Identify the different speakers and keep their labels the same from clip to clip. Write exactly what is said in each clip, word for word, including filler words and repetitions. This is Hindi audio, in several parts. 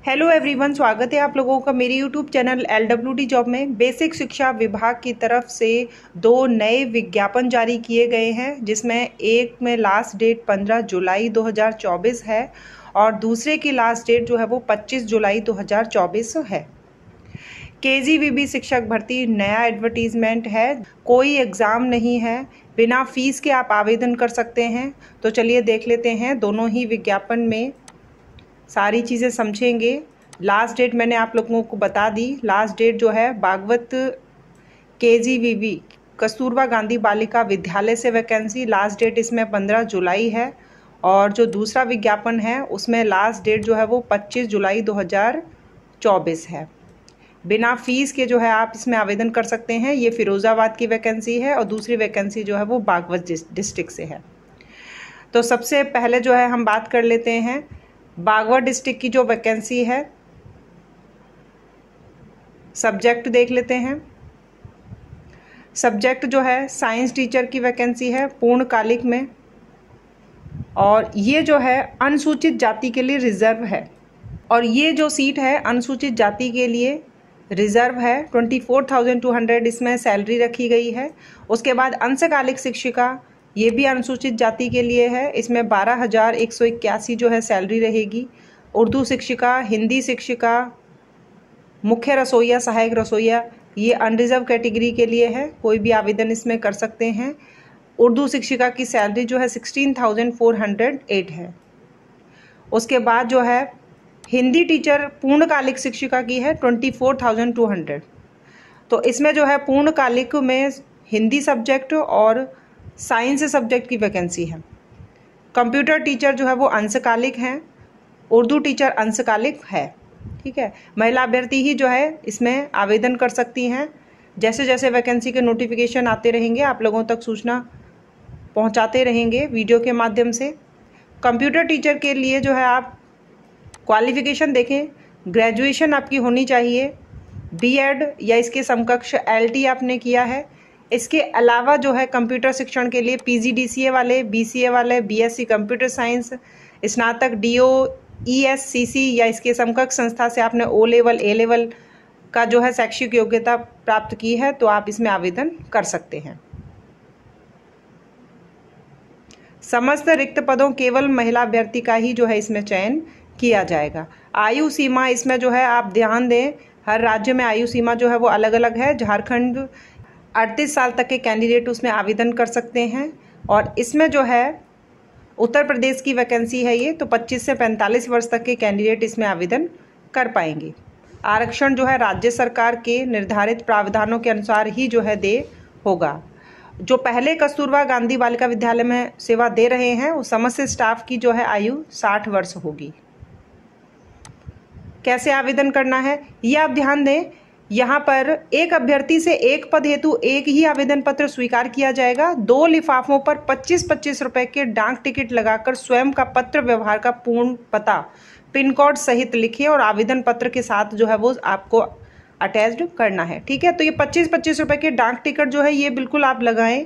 Speaker 1: हेलो एवरीवन, स्वागत है आप लोगों का मेरे YouTube channel L W D job में। बेसिक शिक्षा विभाग की तरफ से दो नए विज्ञापन जारी किए गए हैं, जिसमें एक में लास्ट डेट पंद्रह जुलाई दो हज़ार चौबीस है और दूसरे की लास्ट डेट जो है वो पच्चीस जुलाई दो हज़ार चौबीस है। के जी वी बी शिक्षक भर्ती नया एडवर्टीजमेंट है, कोई एग्ज़ाम नहीं है, बिना फीस के आप आवेदन कर सकते हैं। तो चलिए देख लेते हैं दोनों ही विज्ञापन में सारी चीज़ें समझेंगे। लास्ट डेट मैंने आप लोगों को बता दी। लास्ट डेट जो है Baghpat K G V B Kasturba Gandhi Balika Vidyalaya से वैकेंसी, लास्ट डेट इसमें पंद्रह जुलाई है और जो दूसरा विज्ञापन है उसमें लास्ट डेट जो है वो पच्चीस जुलाई दो हज़ार चौबीस है। बिना फीस के जो है आप इसमें आवेदन कर सकते हैं। ये फिरोज़ाबाद की वैकेंसी है और दूसरी वैकेंसी जो है वो बागवत डिस्ट्रिक्ट से है। तो सबसे पहले जो है हम बात कर लेते हैं बागवत डिस्ट्रिक्ट की जो वैकेंसी है। सब्जेक्ट देख लेते हैं। सब्जेक्ट जो है साइंस टीचर की वैकेंसी है पूर्णकालिक में, और ये जो है अनुसूचित जाति के लिए रिजर्व है। और ये जो सीट है अनुसूचित जाति के लिए रिजर्व है। Twenty four thousand two hundred इसमें सैलरी रखी गई है। उसके बाद अंशकालिक शिक्षिका, ये भी अनुसूचित जाति के लिए है, इसमें बारह हज़ार एक सौ इक्यासी जो है सैलरी रहेगी। उर्दू शिक्षिका, हिंदी शिक्षिका, मुख्य रसोइया, सहायक रसोइया, ये अनरिजर्व कैटेगरी के लिए है, कोई भी आवेदन इसमें कर सकते हैं। उर्दू शिक्षिका की सैलरी जो है sixteen thousand four hundred eight है। उसके बाद जो है हिंदी टीचर पूर्णकालिक शिक्षिका की है twenty four thousand two hundred. तो इसमें जो है पूर्णकालिक में हिंदी सब्जेक्ट और साइंस सब्जेक्ट की वैकेंसी है। कंप्यूटर टीचर जो है वो अंशकालिक हैं, उर्दू टीचर अंशकालिक है। ठीक है, महिला अभ्यर्थी ही जो है इसमें आवेदन कर सकती हैं। जैसे जैसे वैकेंसी के नोटिफिकेशन आते रहेंगे आप लोगों तक सूचना पहुंचाते रहेंगे वीडियो के माध्यम से। कंप्यूटर टीचर के लिए जो है आप क्वालिफिकेशन देखें, ग्रेजुएशन आपकी होनी चाहिए, बी एड या इसके समकक्ष एल टी आपने किया है। इसके अलावा जो है कंप्यूटर शिक्षण के लिए P G D C A वाले, बी सी ए वाले, B S C computer science, स्नातक D O, E S C C या इसके समकक्ष संस्था से आपने ओ लेवल, ए लेवल का जो है शैक्षिक योग्यता प्राप्त की है, तो आप इसमें आवेदन कर सकते हैं। समस्त रिक्त पदों केवल महिला अभ्यर्थी का ही जो है इसमें चयन किया जाएगा। आयु सीमा इसमें जो है आप ध्यान दें, हर राज्य में आयु सीमा जो है वो अलग अलग है। झारखंड अड़तीस साल तक के कैंडिडेट उसमें आवेदन कर सकते हैं, और इसमें जो है उत्तर प्रदेश की वैकेंसी है ये, तो पच्चीस से पैंतालीस वर्ष तक के कैंडिडेट इसमें आवेदन कर पाएंगे। आरक्षण जो है राज्य सरकार के निर्धारित प्रावधानों के अनुसार ही जो है दे होगा। जो पहले कस्तूरबा गांधी बालिका विद्यालय में सेवा दे रहे हैं उस समस्त स्टाफ की जो है आयु साठ वर्ष होगी। कैसे आवेदन करना है ये आप ध्यान दें। यहाँ पर एक अभ्यर्थी से एक पद हेतु एक ही आवेदन पत्र स्वीकार किया जाएगा। दो लिफाफों पर पच्चीस पच्चीस रुपए के डाक टिकट लगाकर स्वयं का पत्र व्यवहार का पूर्ण पता पिन कोड सहित लिखिए और आवेदन पत्र के साथ जो है वो आपको अटैच्ड करना है। ठीक है, तो ये पच्चीस पच्चीस रुपए के डाक टिकट जो है ये बिल्कुल आप लगाएं।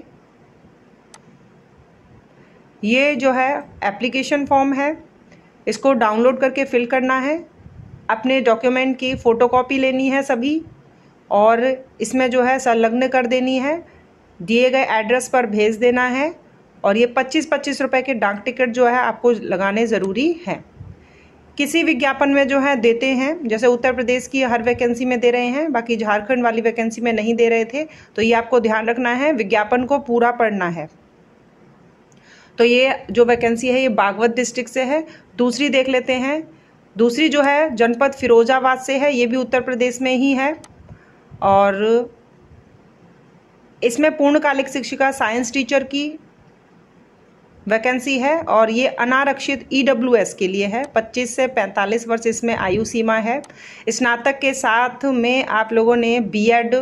Speaker 1: ये जो है एप्लीकेशन फॉर्म है, इसको डाउनलोड करके फिल करना है। अपने डॉक्यूमेंट की फ़ोटोकॉपी लेनी है सभी, और इसमें जो है संलग्न कर देनी है, दिए गए एड्रेस पर भेज देना है। और ये पच्चीस पच्चीस रुपए के डाक टिकट जो है आपको लगाने ज़रूरी है। किसी विज्ञापन में जो है देते हैं, जैसे उत्तर प्रदेश की हर वैकेंसी में दे रहे हैं, बाकी झारखंड वाली वैकेंसी में नहीं दे रहे थे, तो ये आपको ध्यान रखना है, विज्ञापन को पूरा पढ़ना है। तो ये जो वैकेंसी है ये बागवत डिस्ट्रिक्ट से है। दूसरी देख लेते हैं। दूसरी जो है जनपद फिरोजाबाद से है, ये भी उत्तर प्रदेश में ही है, और इसमें पूर्णकालिक शिक्षिका साइंस टीचर की वैकेंसी है, और ये अनारक्षित ई डब्ल्यू एस के लिए है। पच्चीस से पैंतालीस वर्ष इसमें आयु सीमा है। स्नातक के साथ में आप लोगों ने बी एड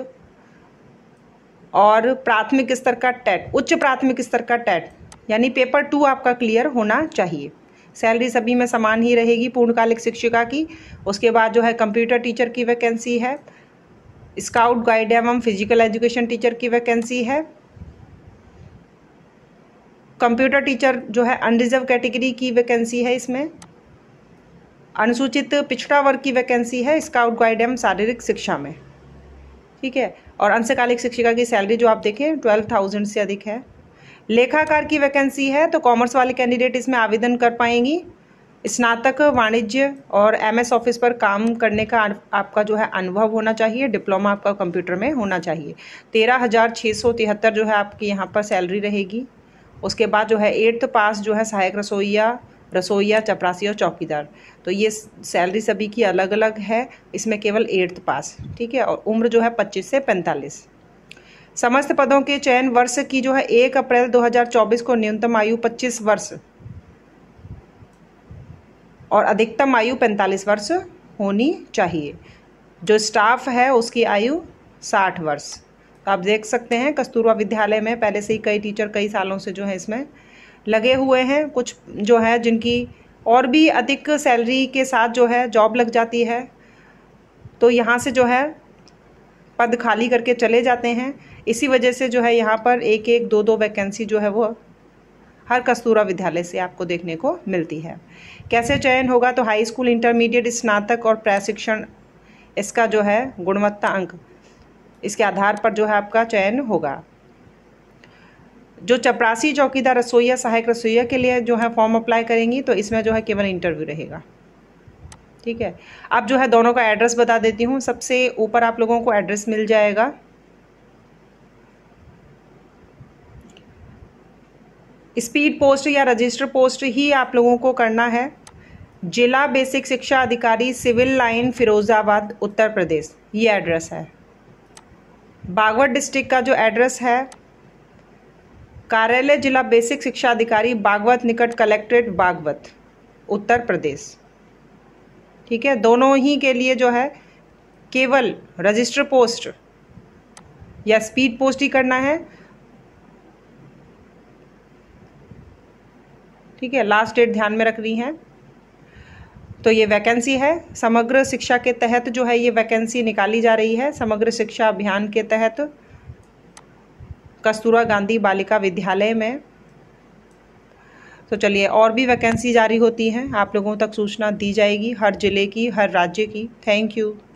Speaker 1: और प्राथमिक स्तर का टेट, उच्च प्राथमिक स्तर का टेट यानी पेपर टू आपका क्लियर होना चाहिए। सैलरी सभी में समान ही रहेगी पूर्णकालिक शिक्षिका की। उसके बाद जो है कंप्यूटर टीचर की वैकेंसी है, स्काउट गाइड एवं फिजिकल एजुकेशन टीचर की वैकेंसी है। कंप्यूटर टीचर जो है अनरिजर्व कैटेगरी की वैकेंसी है इसमें। अनुसूचित पिछड़ा वर्ग की वैकेंसी है स्काउट गाइड एवं शारीरिक शिक्षा में, ठीक है। और अंशकालिक शिक्षिका की सैलरी जो आप देखें ट्वेल्व थाउजेंड से अधिक है। लेखाकार की वैकेंसी है तो कॉमर्स वाले कैंडिडेट इसमें आवेदन कर पाएंगी। स्नातक वाणिज्य और एमएस ऑफिस पर काम करने का आपका जो है अनुभव होना चाहिए, डिप्लोमा आपका कंप्यूटर में होना चाहिए। तेरह हज़ार छः सौ तिहत्तर जो है आपकी यहाँ पर सैलरी रहेगी। उसके बाद जो है एट्थ पास जो है सहायक रसोइया, रसोइया, चपरासी और चौकीदार, तो ये सैलरी सभी की अलग अलग है, इसमें केवल एट्थ पास, ठीक है। और उम्र जो है पच्चीस से पैंतालीस। समस्त पदों के चयन वर्ष की जो है एक अप्रैल दो हज़ार चौबीस को न्यूनतम आयु पच्चीस वर्ष और अधिकतम आयु पैंतालीस वर्ष होनी चाहिए। जो स्टाफ है उसकी आयु साठ वर्ष। तो आप देख सकते हैं कस्तूरबा विद्यालय में पहले से ही कई टीचर कई सालों से जो है इसमें लगे हुए हैं। कुछ जो है जिनकी और भी अधिक सैलरी के साथ जो है जॉब लग जाती है, तो यहाँ से जो है पद खाली करके चले जाते हैं। इसी वजह से जो है यहाँ पर एक एक दो दो वैकेंसी जो है वो हर कस्तूरबा विद्यालय से आपको देखने को मिलती है। कैसे चयन होगा, तो हाई स्कूल, इंटरमीडिएट, स्नातक और प्रशिक्षण, इसका जो है गुणवत्ता अंक, इसके आधार पर जो है आपका चयन होगा। जो चपरासी, चौकीदार, रसोइया, सहायक रसोइया के लिए जो है फॉर्म अप्लाई करेंगी तो इसमें जो है केवल इंटरव्यू रहेगा, ठीक है। अब जो है दोनों का एड्रेस बता देती हूँ। सबसे ऊपर आप लोगों को एड्रेस मिल जाएगा। स्पीड पोस्ट या रजिस्टर पोस्ट ही आप लोगों को करना है। जिला बेसिक शिक्षा अधिकारी, सिविल लाइन, फिरोजाबाद, उत्तर प्रदेश, ये एड्रेस है। बागवत डिस्ट्रिक्ट का जो एड्रेस है, कार्यालय जिला बेसिक शिक्षा अधिकारी, बागवत, निकट कलेक्ट्रेट बागवत, उत्तर प्रदेश, ठीक है। दोनों ही के लिए जो है केवल रजिस्टर पोस्ट या स्पीड पोस्ट ही करना है, ठीक है। लास्ट डेट ध्यान में रखनी है। तो ये वैकेंसी है समग्र शिक्षा के तहत जो है ये वैकेंसी निकाली जा रही है। समग्र शिक्षा अभियान के तहत कस्तूरबा गांधी बालिका विद्यालय में। तो चलिए, और भी वैकेंसी जारी होती हैं, आप लोगों तक सूचना दी जाएगी हर जिले की, हर राज्य की। Thank you.